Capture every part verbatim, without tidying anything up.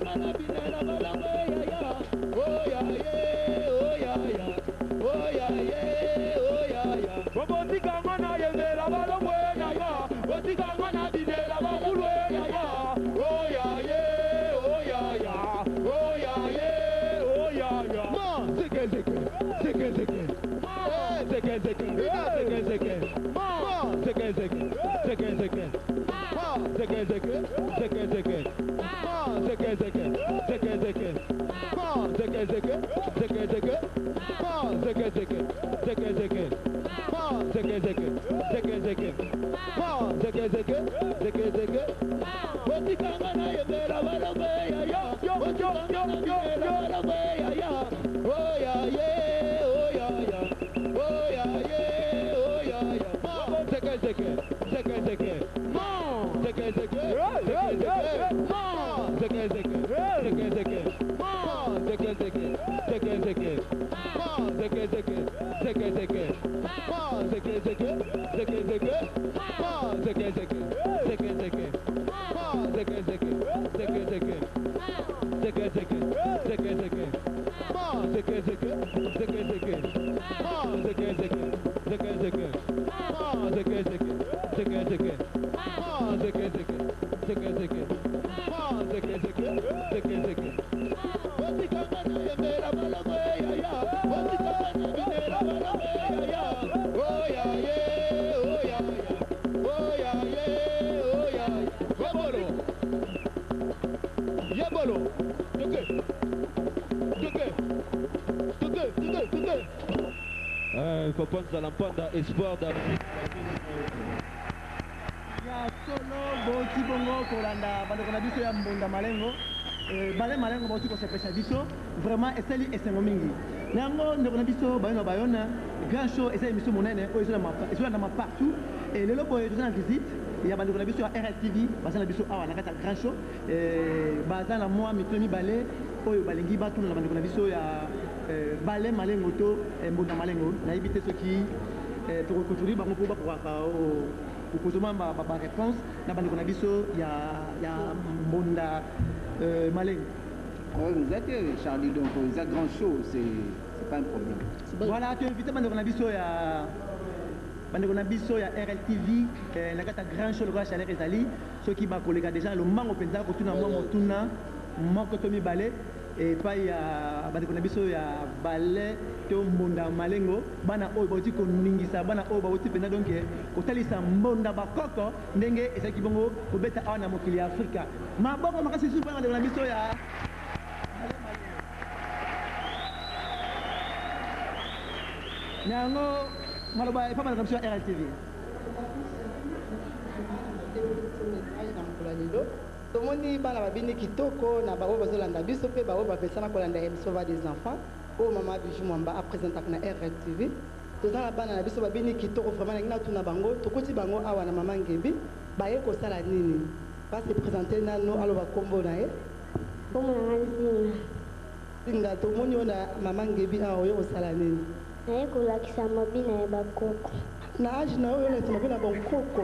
Il faut penser à l'emploi espoir d'avenir. Ya solo boti bongo kolanda bandeko na biso ya mbonda malengo bale malengo boti ko sepesa biso vraiment esali esengo mingi nango ndeko na biso bayona bayona grand show esali biso monene o ezola mapa ezola na partout et lelo boye tozana visite ya bandeko na biso ya R L T V basana biso awa na kata grand show bazana moi mitoni bale oyo balingi batuna na bandeko na biso ya bale malengo to mbonda malengo na ibite soki pour construire bango pour pouvoir pour kozoma ba ba réponse na bandeko na biso ya ya mbonda malengo. Vous êtes Charlie donc vous êtes grand show c'est c'est pas un problème. Voilà tu invité bandeko na biso ya bandeko na biso ya R L T V na kata grand show le roi Chaleur ezali soki ba kolega déjà le mango penza ko tuna mango tuna moko to mi balé et pas ya bandeko na biso ya balé to mbonda malengo bana oyo bauti koningisa bana oyo bauti pena donc kotalisa mbonda bakoko ndenge ezaki bongo kobeta awa na mokili ya Afrika maboko makasi susu bandeko na biso ya nango maloba epa bandeko na biso ya R L T V. Tomoni bana babini kitoko na bao bazolanda biso pe bao bapesana kolanda émission va des enfants o mama Bijou Mwamba a présenté na R L T V tozana bana na biso babini kitoko vraiment ngina tuna bango tokoti bango awa na mama Ngebi baye ko sala nini ba se présenter nano aloba kombo na ye kombo na nzinga singa tomoni ona mama Ngebi awa yo ko sala nini naye ko lakisa mabina ya bakoko na age na yo na mabina bakoko.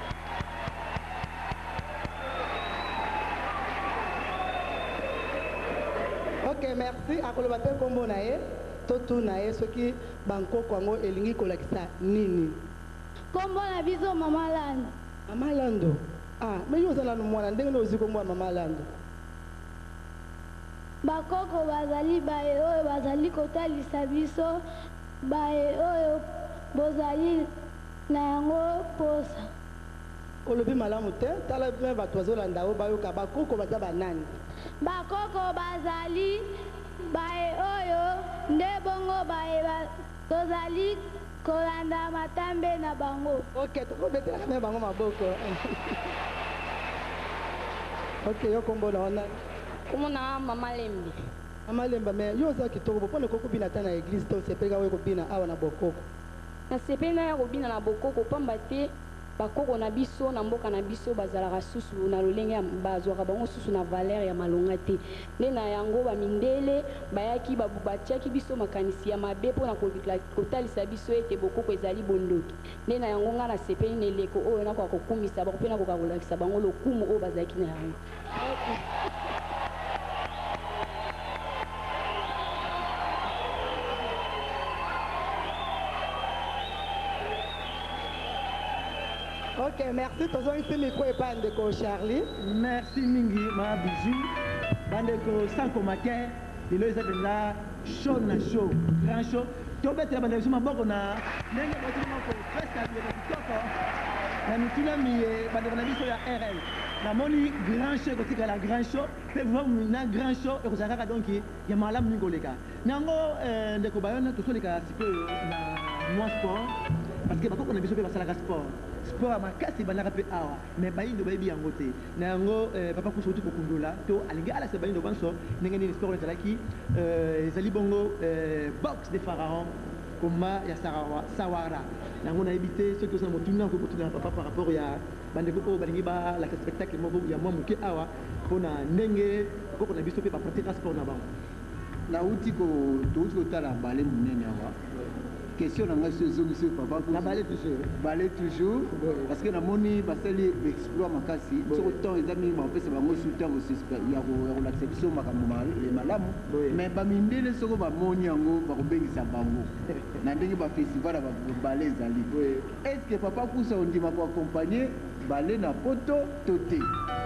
Ok, merci. Akolo bape kombo na ye, totu na ye soki banko kwango elingi kolakisa nini. Kombo na biso Mama Lando. Mama Lando. Ah, mais yo zala no mwana ndenge no ziko kombo Mama Lando. Bakoko bazali bae oyo bazali kotalisa biso bae oyo bozali na yango posa. Olobi malamu te, tala pe bato bazolanda o bayoka bakoko baza banani. Bakoko bazali bae oyo nde bongo bae tozali kolanda matambe na bango. Ok, tokobetela me bango maboko. Ok, yo kombo na wana. Komo na Mama Lembi. Mama Lemba me yo za kitoko bopone koko bina ta na église to sepeka we ko bina awa na bokoko. Na sepena ya ko bina na bokoko pamba te bakoko na biso na mboka na biso bazalaka susu na lolenge ya bazwaka bango susu na valeur ya malonga te nde na yango bamindele bayaki batiaki biso makanisi ya mabe mpona kotalisa biso ete bokoko ezali bondoki nde na yango nga na sepeli na eleko oyo nakoka kokumisa bango mpe nakoka kolakisa bango lokumu oyo bazalaki na yango. Ok, merci. Tous ici, micro et pas de Charlie. Merci Mingi, ma bijou. Bandeko sans commentaire. Il est là, chaud na chaud, grand chaud. Tu peux être bandeko ma boko na. Nenga boti na ko presque à bien kitoko. Na mituna mi bandeko na biso ya R L. Na moni grand show ko tika la grand show. Pe vraiment na grand show et ko zaka donc ya malam ngoleka. Nango ndeko bayona to solika sipe na moi sport parce que bako na biso pe basala sport. Sport à ma casse banaka pe awa mais bayindo bayibi yango te na yango papa kuso tu kokundola to alingi ala se bayindo banso ndenge ni sport ezalaki ezali bongo box de pharaon koma ya sarawa sawara nango na ebité ceux qui sont motuna ko kotuna papa par rapport ya bandeko ko balingi ba la spectacle moko ya moi muke awa pona ndenge ko na biso pe ba pratique sport na bango na uti ko to uti ko tala balé munene awa question nanga sur sur papa na balé toujours balé toujours parce que na moni basali exploit makasi sur temps les amis ba pesa bango soutien au suspect ya ko relaxation makambo mal les malamu mais ba mindele soko ba moni yango ba ko bengisa bango na ndenge ba festival ba balé zali est-ce que papa kusa ondima ko accompagner balé na poto toté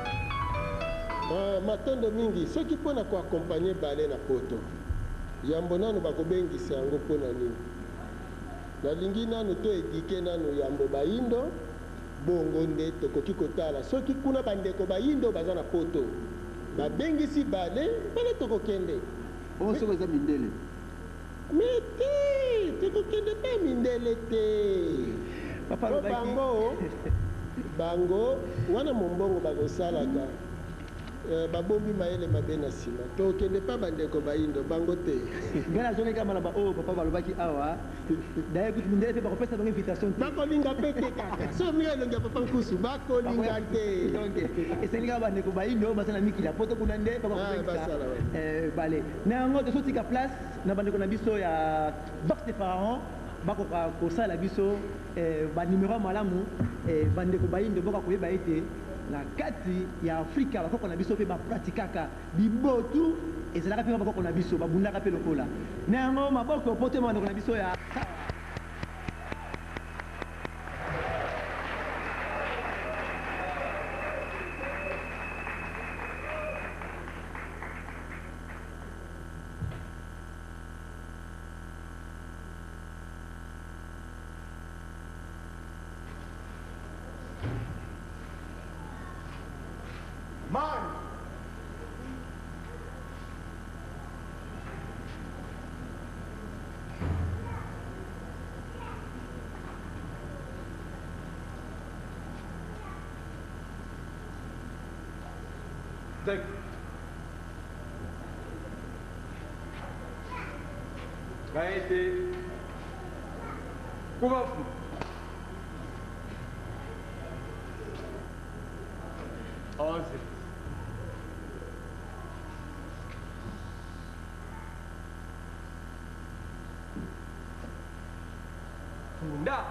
ah matondo mingi ceux qui pona ko accompagner balé na poto yambo nanu ba ko bengisa yango pona nini nalingi nanu to édike nanu yambo bayindo bongo nde tokoki kotala soki kuna bandeko bayindo baza na poto babengisi bale bale tokokende o soko za mindele mais te tokokende pa mindele te papa bango bango wana mombongo bakosalaka babombi mayele mabe na nsima tokende pa bandeko bayindo bango te ngai nazoneka mala ba oyo papa balobaki awa daye kuti mindele mpe bakopesa bango invitation te bakolinga mpe te kaka so mingi elongi ya papa nkusu bakolinga te donc esengi kaka bandeko bayindo oyo baza na mikila poto kuna nde bakopesa bale na yango tozotika place na bandeko na biso ya box de pharaon bakoka kosala biso banimero ya malamu bandeko bayindo boka koyeba ete na kati ya Afrika bakoko na biso pe ba pratikaka bibotu ezalaka pe bakoko na biso babundaka pe lokola na yango maboko pote mandoko na biso ya Man! Dek. Gaete. Kubafu. Onze. Funda.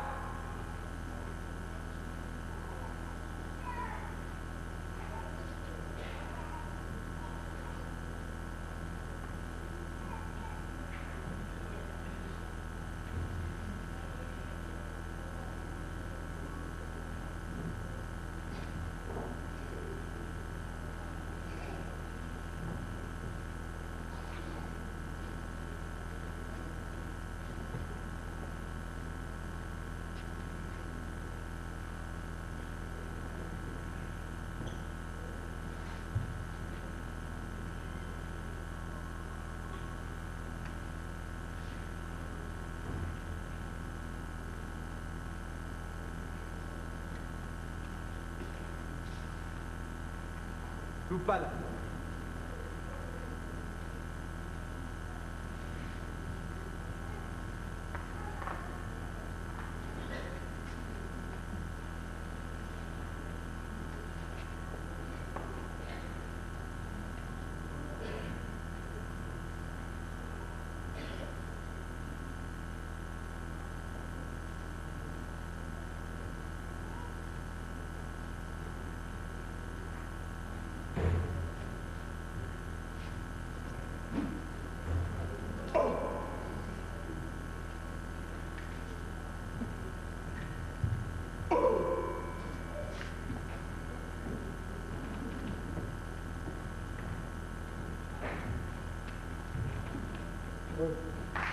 Lupala. Oui.